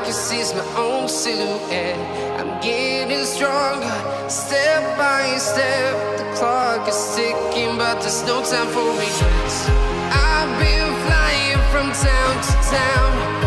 can see is my own silhouette. I'm getting stronger, step by step. The clock is ticking, but there's no time for regrets. I've been flying from town to town,